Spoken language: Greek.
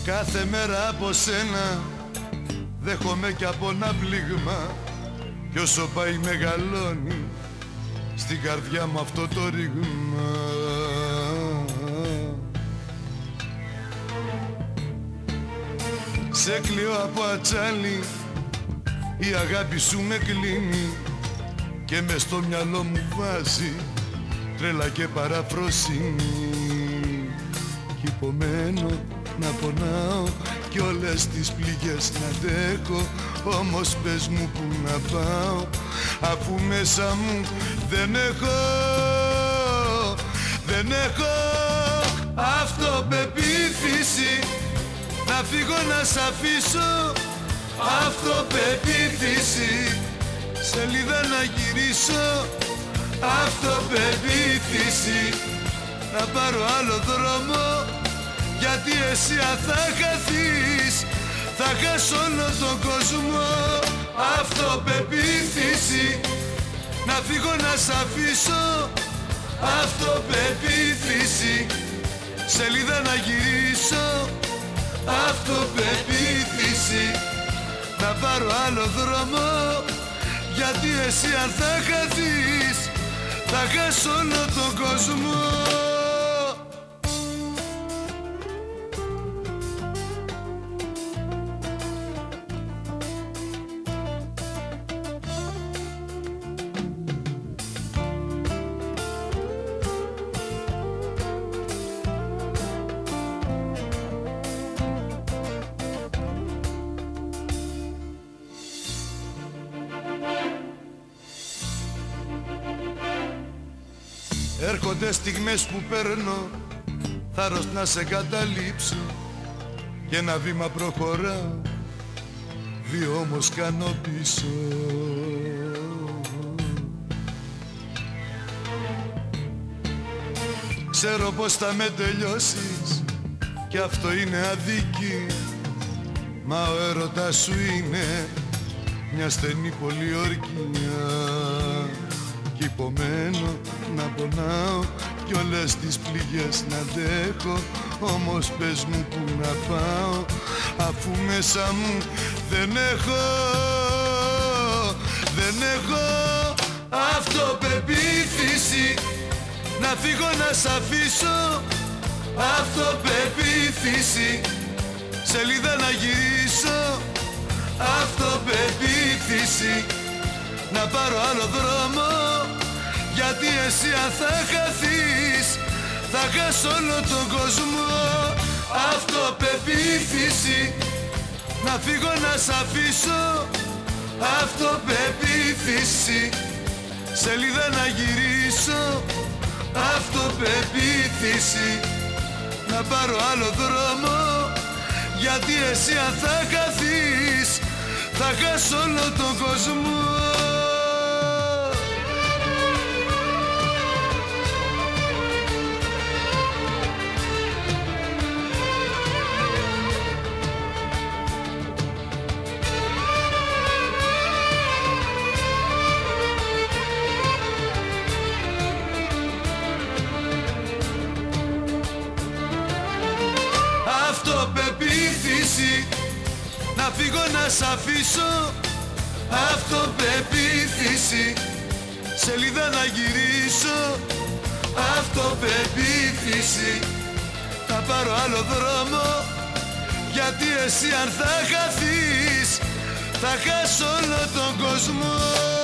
Κάθε μέρα από σένα δέχομαι κι από ένα πλήγμα, κι όσο πάει μεγαλώνει στην καρδιά μου αυτό το ρήγμα. Σε κλείω από ατσάλι, η αγάπη σου με κλείνει και μες στο μυαλό μου βάζει τρέλα και παραφροσύνη. Κι υπομένω να πονάω κι όλες τις πληγές να αντέχω, όμως πες μου που να πάω, αφού μέσα μου δεν έχω αυτοπεποίθηση. Να φύγω να σ' αφήσω, αυτοπεποίθηση. Σελίδα να γυρίσω, αυτοπεποίθηση. Να πάρω άλλο δρόμο, γιατί εσύ αν θα χαθείς θα χάσω όλο τον κόσμο. Αυτοπεποίθηση. Να φύγω να σ' αφήσω, αυτοπεποίθηση. Σελίδα να γυρίσω, αυτοπεποίθηση. Να πάρω άλλο δρόμο, γιατί εσύ αν θα χαθείς θα χάσω όλο τον κόσμο. Έρχονται στιγμές που παίρνω θάρρος να σε καταλήψω και ένα βήμα προχωράω, δύο όμως κάνω πίσω. Ξέρω πως θα με τελειώσεις κι αυτό είναι αδίκη, μα ο έρωτας σου είναι μια στενή πολιορκία. Κι υπομένω να πονάω κι όλες τις πληγές να αντέχω, όμως πες μου που να πάω, αφού μέσα μου δεν έχω αυτοπεποίθηση. Να φύγω να σ' αφήσω, αυτοπεποίθηση. Σελίδα να γυρίσω, αυτοπεποίθηση. Να πάρω άλλο δρόμο, γιατί εσύ αν θα χαθείς θα χάσω όλο τον κόσμο. Αυτοπεποίθηση. Να φύγω να σ' αφήσω, αυτοπεποίθηση. Σελίδα να γυρίσω, αυτοπεποίθηση. Να πάρω άλλο δρόμο, γιατί εσύ αν θα χαθείς θα χάσω όλο τον κόσμο. Αυτοπεποίθηση. Να φύγω να σ' αφήσω, αυτοπεποίθηση. Σελίδα να γυρίσω, αυτοπεποίθηση. Θα πάρω άλλο δρόμο, γιατί εσύ αν θα χαθείς θα χάσω όλο τον κόσμο.